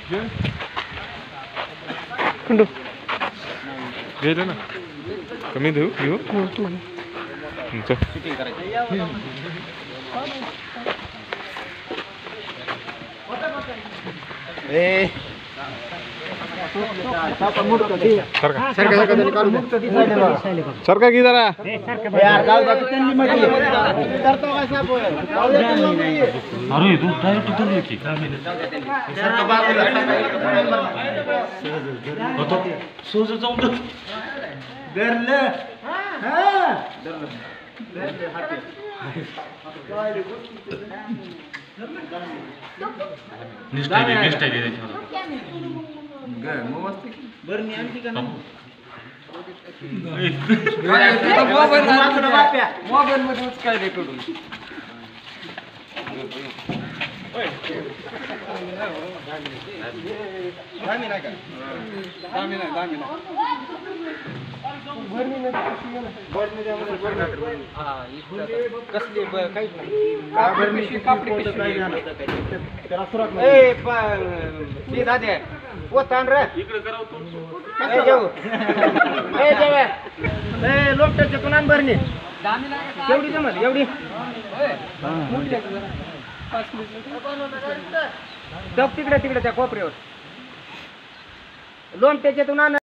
खंडू गेले ना कमी देऊ घेऊ सरका की जरा अरे तू डायरेक्ट उतरली की सोज जाऊन मोबाईल मध्ये काय रेकॉर्ड कसली काहीच नाही लोकटाच्या कुणान भरणी एवढी जमत एवढी तिकडे तिकडे त्या कोपऱ्यावर लोमट्याच्यातून